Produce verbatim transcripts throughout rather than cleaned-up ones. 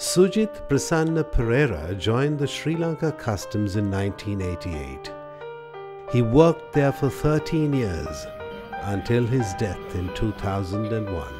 Sujith Prasanna Perera joined the Sri Lanka Customs in nineteen eighty-eight. He worked there for thirteen years until his death in two thousand one.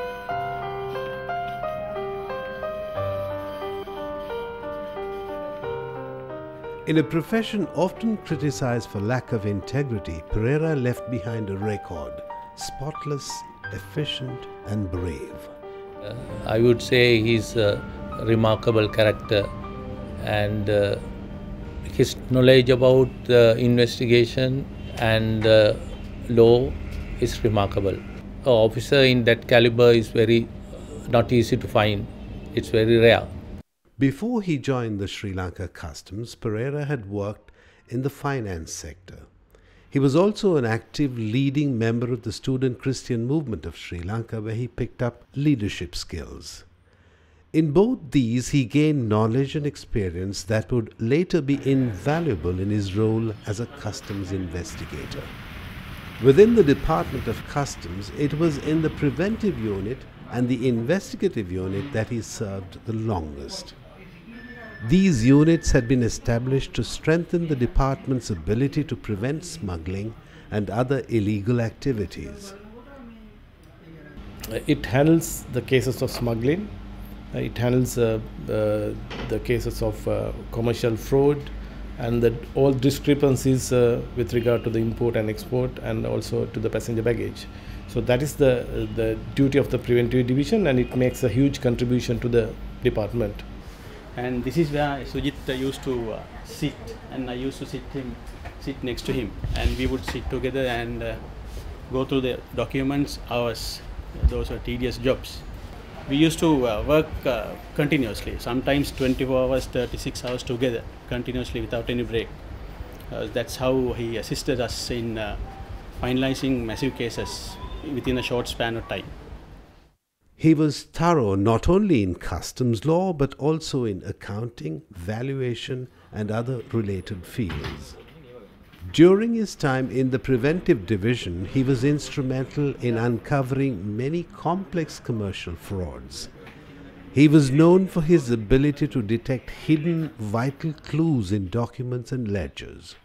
In a profession often criticized for lack of integrity, Perera left behind a record: spotless, efficient and brave. Uh, I would say he's a remarkable character, and uh, his knowledge about uh, investigation and uh, law is remarkable. An officer in that caliber is very not easy to find. It's very rare. Before he joined the Sri Lanka Customs, Perera had worked in the finance sector. He was also an active leading member of the student Christian movement of Sri Lanka, where he picked up leadership skills. In both these, he gained knowledge and experience that would later be invaluable in his role as a customs investigator. Within the Department of Customs, it was in the preventive unit and the investigative unit that he served the longest. These units had been established to strengthen the department's ability to prevent smuggling and other illegal activities. It handles the cases of smuggling, it handles uh, uh, the cases of uh, commercial fraud, and the, all discrepancies uh, with regard to the import and export, and also to the passenger baggage. So that is the, the duty of the preventive division, and it makes a huge contribution to the department. And this is where Sujith used to uh, sit, and I used to sit him, sit next to him, and we would sit together and uh, go through the documents hours. Those were tedious jobs. We used to uh, work uh, continuously, sometimes twenty-four hours, thirty-six hours together, continuously without any break. Uh, that's how he assisted us in uh, finalizing massive cases within a short span of time. He was thorough not only in customs law but also in accounting, valuation and other related fields. During his time in the preventive division, he was instrumental in uncovering many complex commercial frauds. He was known for his ability to detect hidden vital clues in documents and ledgers.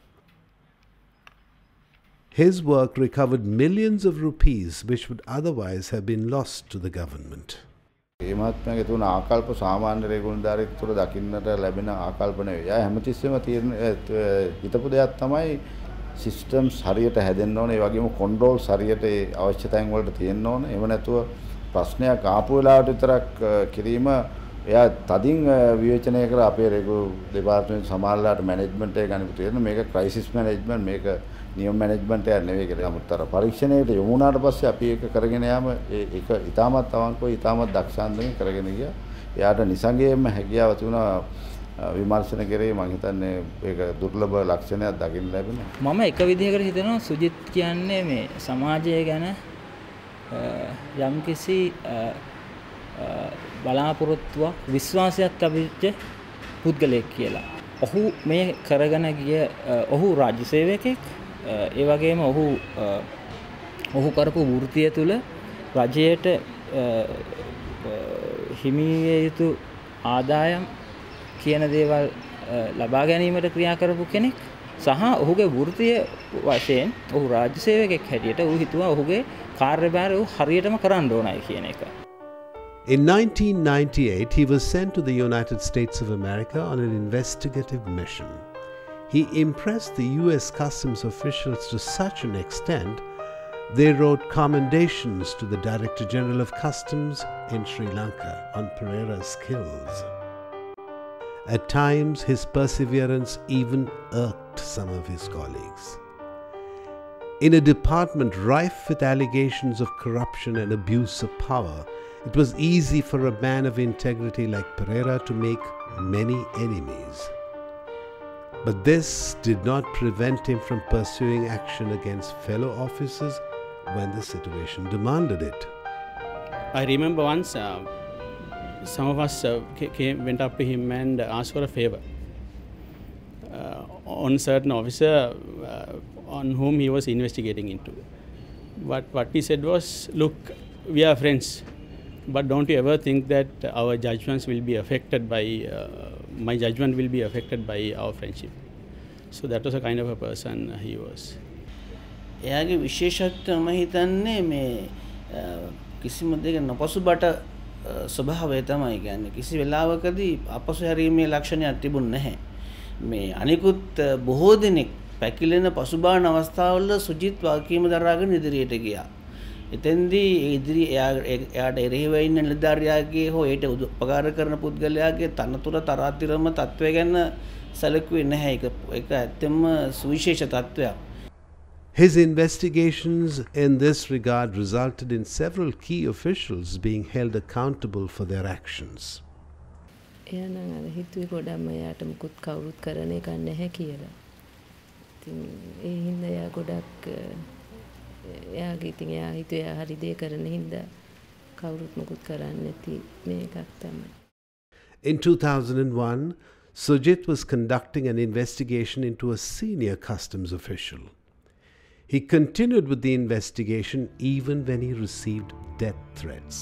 His work recovered millions of rupees which would otherwise have been lost to the government. මේ මහත්මයාගේ තුන ආකල්ප සාමාන්‍ය රේගුණධාරියෙක් තුළ දකින්නට ලැබෙන ආකල්ප නෙවෙයි. එයා හැමතිස්සෙම තියෙන හිතපු දෙයක් තමයි සිස්ටම්ස් හරියට හැදෙන්න ඕනේ. ඒ වගේම කන්ට්‍රෝල්ස් හරියට ඒ අවශ්‍යතාවයන් වලට තියෙන්න ඕනේ. එහෙම නැතුව ප්‍රශ්නයක් ආපු වෙලාවට විතරක් කිරීම එයා තදින් විවේචනය කර අපේ රේගු දෙපාර්තමේන්තු සමාජලාට මැනේජ්මන්ට් එක ගන්න පුතේ මේක ක්‍රයිසිස් මැනේජ්මන්ට් මේක නියම මැනේජ්මන්ට් එක නෙවෙයි කියලා. අමුත්තර පරීක්ෂණයට යොමු වුණාට පස්සේ අපි ඒක කරගෙන යාම ඒක ඉතාමත් අවංකව ඉතාමත් දක්ෂාන්දමින් කරගෙන ගියා. එයාට නිසංගයේම හැකියාව තිබුණා විමර්ශන කරේ. මම හිතන්නේ ඒක දුර්ලභ ලක්ෂණයක් දකින්න ලැබෙනවා. මම එක විදිහකට හිතනවා සුජිත් කියන්නේ මේ සමාජය ගැන යම්කිසි බලාපොරොත්තුවක් විශ්වාසයක් ලැබිච්ච පුද්ගලයෙක් කියලා. ඔහු මේ කරගෙන ගිය ඔහු රාජ්‍ය සේවකයෙක්. ඒ වගේම ඔහු ඔහු කරපු වෘත්තිය තුළ රජයට හිමි විය යුතු ආදායම් කියන දේවල් ලබා ගැනීමට ක්‍රියා කරපු කෙනෙක් සහ ඔහුගේ වෘත්තිය වශයෙන් ඔහු රාජ්‍ය සේවකයෙක් හැටියට ඔහු හිතුවා ඔහුගේ කාර්යභාරය ඔහු හරියටම කරන්න ඕනයි කියන එක. In nineteen ninety-eight, he was sent to the United States of America on an investigative mission. He impressed the U S Customs officials to such an extent, they wrote commendations to the Director General of Customs in Sri Lanka on Perera's skills. At times, his perseverance even irked some of his colleagues. In a department rife with allegations of corruption and abuse of power, it was easy for a man of integrity like Perera to make many enemies. But this did not prevent him from pursuing action against fellow officers when the situation demanded it. I remember once uh, some of us uh, came, went up to him and asked for a favor uh, on a certain officer uh, on whom he was investigating into. But what he said was, look, we are friends. But don't you ever think that our judgments will be affected by, uh, my judgment will be affected by our friendship. So that was a kind of a person he was. එයාගේ විශේෂත්වය මම හිතන්නේ මේ කිසිම දෙයක නොපසුබට ස්වභාවය තමයි. කියන්නේ කිසි වෙලාවකදී අපසු හැරීමේ ලක්ෂණයක් තිබුණ නැහැ. මේ අනිකුත් බොහෝ දෙනෙක් පැකිලෙන පසුබාහන අවස්ථාවල සුජිත් වාකීම දරාගෙන ඉදිරියට ගියා. එතෙන්දී ඉදිරි එයාට එරෙහිව ඉන්න නිලධාරියාගේ හෝ ඒට උපකාර කරන පුද්ගලයාගේ තනතුර තරාතිරම තත්ත්වය ගැන සැලකුවේ නැහැ. ඒක ඒක ඇත්තම සුවිශේෂ තත්ත්වයක්. His investigations in this regard resulted in several key officials being held accountable for their actions. එයානම් අර හිතුවේ ගොඩක්ම එයාට මුකුත් කවුරුත් කරන එක නැහැ කියලා. ඉතින් ඒ හින්දා එයා ගොඩක් එයාගේ ඉතින් එයා හිතුවේ එයා හරි දේ කරන හින්දා කවුරුත් මුකුත් කරන්නේ නැති මේකක් තමයි. In two thousand one, Sujith was conducting an investigation into a senior customs official. He continued with the investigation even when he received death threats.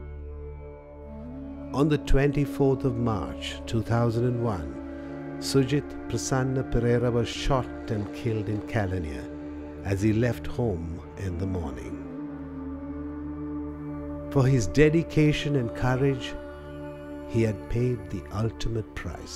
On the twenty-fourth of March two thousand one, Sujith Prasanna Perera was shot and killed in Kalania as he left home in the morning. For his dedication and courage, he had paid the ultimate price.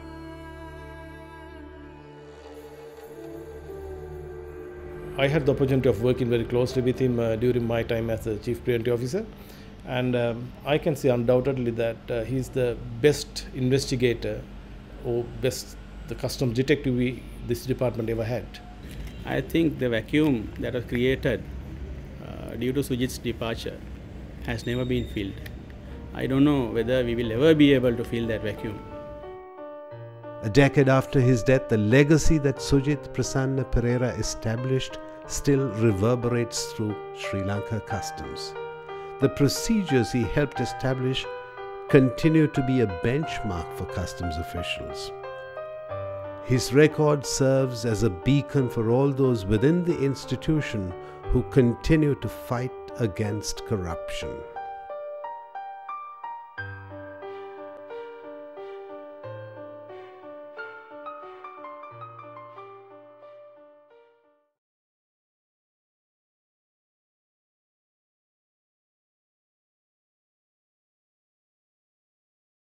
I had the opportunity of working very closely with him uh, during my time as the Chief Preventive Officer, and um, I can say undoubtedly that uh, he is the best investigator or best the customs detective we, this department ever had. I think the vacuum that was created uh, due to Sujith's departure has never been filled. I don't know whether we will ever be able to fill that vacuum. A decade after his death, the legacy that Sujith Prasanna Perera established still reverberates through Sri Lanka customs. The procedures he helped establish continue to be a benchmark for customs officials. His record serves as a beacon for all those within the institution who continue to fight against corruption.